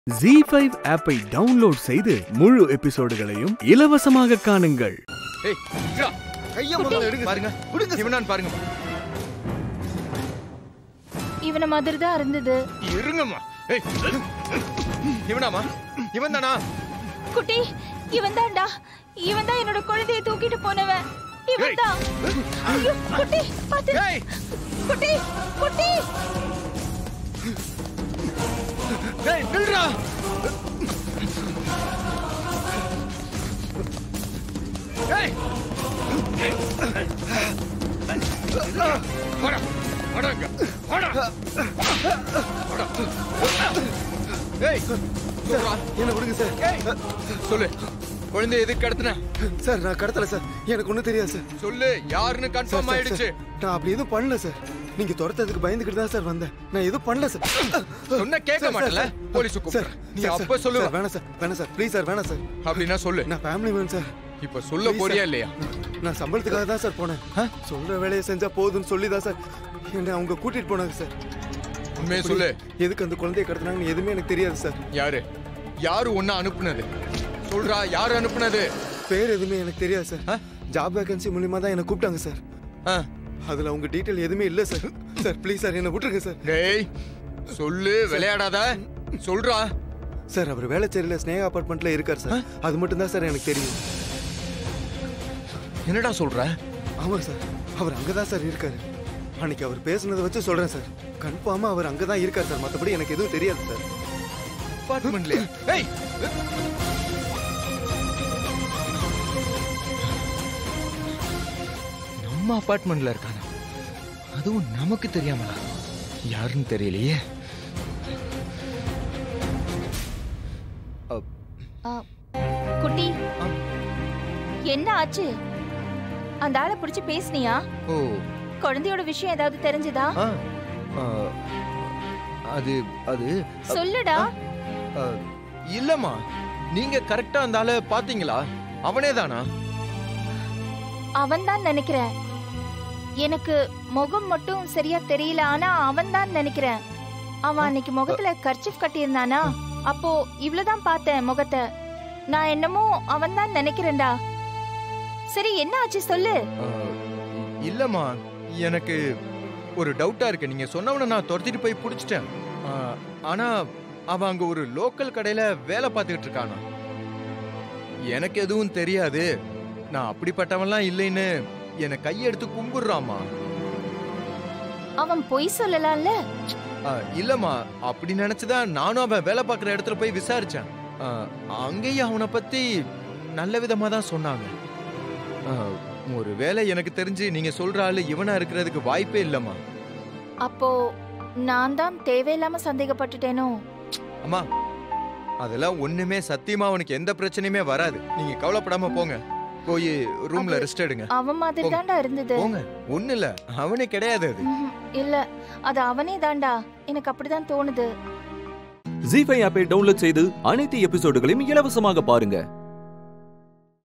Z5 ஆப்பை download செய்து முழு எபிசோடுகளையும் இலவசமாக காணுங்கள். ஏய் இங்க கைய முதல்ல எடுங்க பாருங்க. புடிங்க இவனான் பாருங்க. இவன மாதிரி தான் இருந்தது. இருங்கம்மா. ஏய் இவனாமா? இவன்தானா? குட்டி இவன்தான்டா. இவன்தான் என்னோட குழந்தையை தூக்கிட்டு போனவன். இவன்தான். ஐயோ குட்டி பாத்து. ஏய் குட்டி குட்டி. ஏய் நில்றா. ஏய் வாடா வாடாங்க வாடா வாடா. ஏய் சொல்றா என்ன விடுங்க சார். ஏய் சொல்லு குழந்தை எதுக்கு கடத்துன? சார் நான் கடத்தல சார், எனக்கு ஒன்றும் தெரியாது சார். சொல்லு யாருன்னு கன்ஃபார்ம் ஆயிடுச்சு. நான் அப்படி எதுவும் பண்ணல சார். நீங்க துரத்ததுக்கு பயந்துக்கிட்டு தான் சார் வந்தேன். நான் எதுவும் பண்ணல சார். சொன்ன கேட்க மாட்டல. போலீஸ் கூப்பிடு. நீ அப்ப சொல்லு. வேணாம் சார், வேணாம் சார், ப்ளீஸ் சார், வேணாம் சார். அப்படினா சொல்லு. நான் ஃபேமிலி மேன் சார். இப்ப சொல்ல போறியா இல்லையா? நான் சம்பளத்துக்காக தான் சார் போனேன். சொல்ற வேலையை செஞ்சா போதும்னு சொல்லி தான் சார் என்ன அவங்க கூட்டிட்டு போனாங்க சார். உண்மையை சொல்லு. எதுக்கு அந்த குழந்தையை கடத்தினாங்கன்னு எதுவுமே எனக்கு தெரியாது சார். யாரு யாரு ஒன்னு அனுப்புனது? சொல்றா யாரு அனுப்புனது? பேர் எதுவுமே எனக்கு தெரியாது சார். ஜாப் வேகன்சி மூலியமா தான் என்ன கூப்பிட்டாங்க சார். அதுல உங்க டீடைல் எதுவுமே இல்ல சார். சார் ப்ளீஸ் சார் என்ன விட்டுருங்க சார். டேய் சொல்லு, விளையாடாத. சொல்றா. சார் அவர் வேளச்சேரியில ஸ்னேகா அபார்ட்மெண்ட்ல இருக்கார் சார். அது மட்டும் தான் சார் எனக்கு தெரியும். என்னடா சொல்ற? ஆமா சார், அவர் அங்கதான் சார் இருக்காரு. அன்னைக்கு அவர் பேசுனதை வச்சு சொல்றேன் சார். கன்ஃபார்மா அவர் அங்கதான் இருக்கார் சார். மத்தபடி எனக்கு எதுவும் தெரியாது சார். அபார்ட்மெண்ட்ல ஏய் நம்ம அபார்ட்மெண்ட்ல இருக்கானா? அதுவும் நமக்கு தெரியாமலா? யாருன்னு தெரியலையே. குட்டி என்ன ஆச்சு? அந்த ஆளை பிடிச்சு பேசுனியா? ஓ குழந்தையோட விஷயம் ஏதாவது தெரிஞ்சதா? அது அது சொல்லுடா. இல்லம்மா, நீங்க கரெக்டா அந்த ஆளை பாத்தீங்களா? அவனே தானா? அவன் தான் நினைக்கிறேன். எனக்கு முகம் மட்டும் சரியா தெரியல, ஆனா அவன் தான் நினைக்கிறேன். அவன் அன்னைக்கு முகத்துல கர்ச்சீஃப் கட்டியிருந்தானா? அப்போ இவ்வளவுதான் பார்த்தேன் முகத்தை. நான் என்னமோ அவன் தான் நினைக்கிறேன்டா. சரி என்ன ஆச்சு சொல்லு. இல்லம்மா, எனக்கு ஒரு டவுட்டா இருக்கு. நீங்க சொன்னவன நான் துரத்திட்டு போய் புடிச்சிட்டேன். ஆனா அவன் அங்க ஒரு லோக்கல் கடையில வேலை பார்த்துக்கிட்டு இருக்கானா? எனக்கு எதுவும் தெரியாது. நான் அப்படிப்பட்டவன்லாம் இல்லைன்னு என்னை கையெடுத்து கும்பிடுறாமா. அவன் பொய் சொல்லலாம்ல? இல்லம்மா, அப்படி நினைச்சுதான் நானும் அவன் வேலை பார்க்குற இடத்துல போய் விசாரிச்சேன். அங்கேயும் அவனை பத்தி நல்ல விதமா தான் சொன்னாங்க. ஒரு வேலை எனக்கு தெரிஞ்சு நீங்க சொல்ற ஆளு இவனா இருக்கிறதுக்கு வாய்ப்பே இல்லம்மா. அப்போ நான் தான் தேவையில்லாம சந்தேகப்பட்டுட்டேனோ? அம்மா அதெல்லாம் ஒண்ணுமே, சத்தியமா அவனுக்கு எந்த பிரச்சனையுமே வராது. நீங்க கவலைப்படாம போங்க. போய் ரூம்ல ரெஸ்ட் எடுங்க. அவன் மாதிரி தான்டா இருந்தது. போங்க. ஒண்ணு இல்ல, அவனே கிடையாது அது. இல்ல, அது அவனே தான்டா. எனக்கு அப்படிதான் தோணுது. Z5 ஆப்பை டவுன்லோட் செய்து அனைத்து எபிசோடுகளையும் இலவசமாக பாருங்க.